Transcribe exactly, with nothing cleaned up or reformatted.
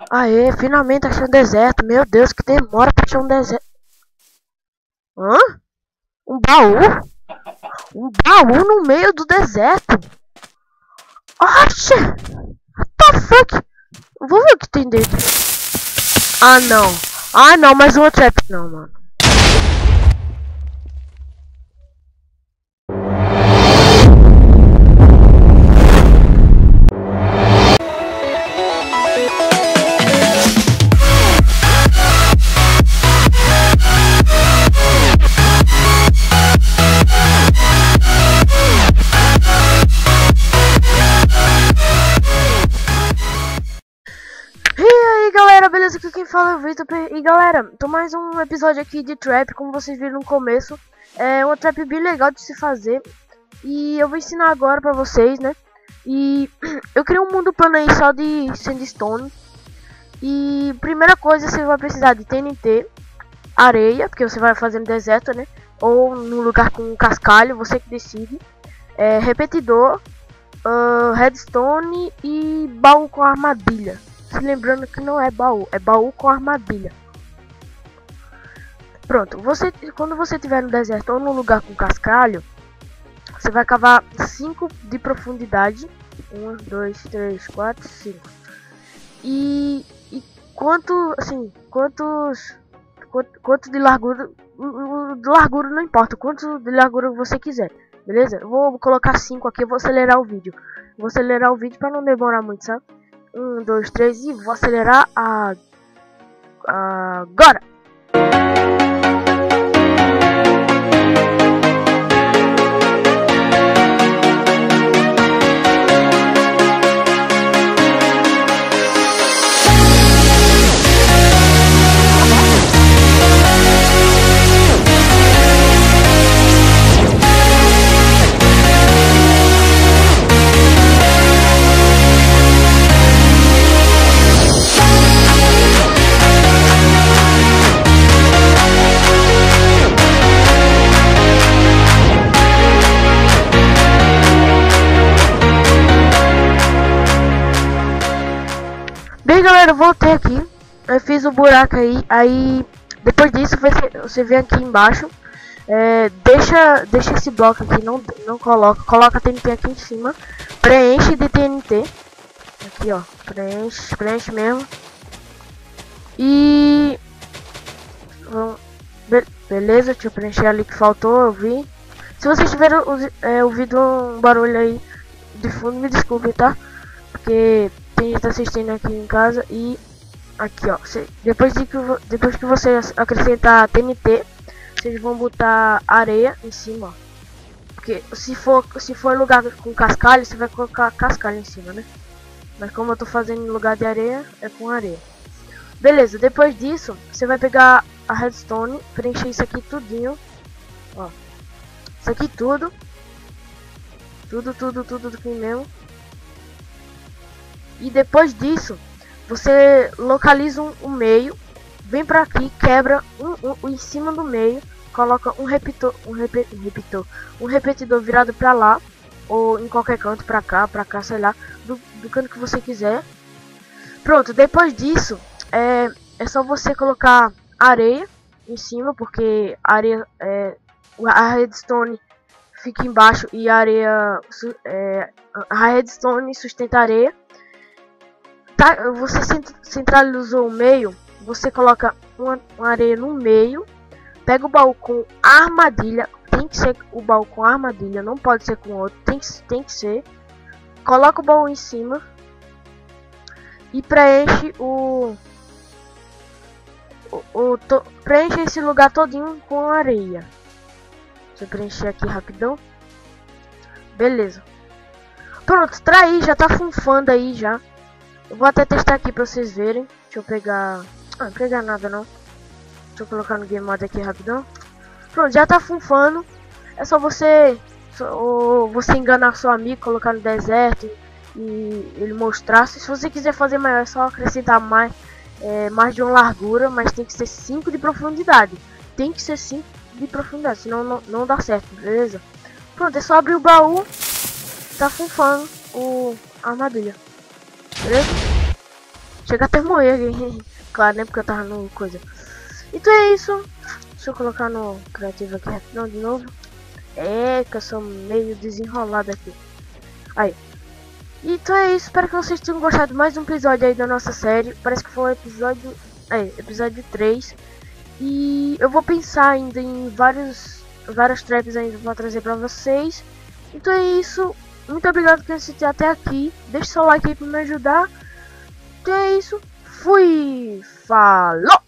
Aê, finalmente achei um deserto. Meu Deus, que demora pra achar um deserto. Hã? Um baú? Um baú no meio do deserto? Oxe! What the fuck? Vou ver o que tem dentro. Ah, não. Ah, não, mais uma trap. Não, mano. Galera, beleza? Aqui quem fala é o Vitor. E galera, tô mais um episódio aqui de trap, como vocês viram no começo. É uma trap bem legal de se fazer. E eu vou ensinar agora pra vocês, né? E eu criei um mundo plano aí só de sandstone. E primeira coisa, você vai precisar de T N T, areia, porque você vai fazer no deserto, né? Ou num lugar com cascalho, você que decide. É, repetidor, uh, redstone e baú com armadilha. Se lembrando que não é baú, é baú com armadilha. Pronto, você, quando você estiver no deserto ou num lugar com cascalho, você vai cavar cinco de profundidade. um, dois, três, quatro, cinco. E, e quanto, assim, quantos, quanto, quanto de largura, de largura não importa, quanto de largura você quiser, beleza? Eu vou colocar cinco aqui, eu vou acelerar o vídeo. Vou acelerar o vídeo para não demorar muito, sabe? um, dois, três e vou acelerar a... agora! Bem galera, eu voltei aqui, eu fiz o buraco aí, aí depois disso você, você vem aqui embaixo, é, deixa, deixa esse bloco aqui, não, não coloca, coloca T N T aqui em cima, preenche de T N T, aqui ó, preenche, preenche mesmo, e, be beleza, deixa eu preencher ali que faltou, eu vi, se vocês tiverem é, ouvido um barulho aí de fundo, me desculpe, tá, porque... tem gente assistindo aqui em casa. E aqui ó, cê, depois, de que, depois que você acrescentar T N T, vocês vão botar areia em cima, ó. Porque se for, se for lugar com cascalho, você vai colocar cascalho em cima, né? Mas como eu tô fazendo em lugar de areia, é com areia. Beleza, depois disso, você vai pegar a redstone, preencher isso aqui tudinho, ó. Isso aqui tudo. Tudo, tudo, tudo aqui mesmo. E depois disso, você localiza um, um meio, vem pra aqui, quebra um, um, em cima do meio, coloca um repetidor, um, rep, um, repetidor, um repetidor virado pra lá, ou em qualquer canto, pra cá, pra cá, sei lá, do, do canto que você quiser. Pronto, depois disso, é, é só você colocar areia em cima, porque a areia, é, a redstone fica embaixo e a areia, é, a redstone sustenta a areia. Tá, você centralizou o meio, você coloca uma, uma areia no meio, pega o baú com armadilha, tem que ser o baú com armadilha, não pode ser com outro, tem que, tem que ser, coloca o baú em cima e preenche o, o, o to, preenche esse lugar todinho com areia. Deixa eu preencher aqui rapidão, beleza, pronto, traí, já tá funfando aí já. Eu vou até testar aqui pra vocês verem. Deixa eu pegar... Ah, não pegar nada não. Deixa eu colocar no game mode aqui rapidão. Pronto, já tá funfando. É só você... Ou você enganar seu amigo, colocar no deserto e ele mostrar. Se você quiser fazer maior, é só acrescentar mais, é, mais de uma largura. Mas tem que ser cinco de profundidade. Tem que ser cinco de profundidade, senão não, não dá certo, beleza? Pronto, é só abrir o baú. Tá funfando o a armadilha. Beleza? Chega até morrer. Claro, né? Porque eu tava no coisa. Então é isso. Deixa eu colocar no criativo aqui rapidão de novo. É, que eu sou meio desenrolado aqui. Aí. Então é isso. Espero que vocês tenham gostado de mais um episódio aí da nossa série. Parece que foi o episódio... É, episódio três. E eu vou pensar ainda em vários... Várias traps ainda pra trazer pra vocês. Então é isso. Muito obrigado por assistir até aqui. Deixe seu like aí pra me ajudar. Então é isso. Fui. Falou.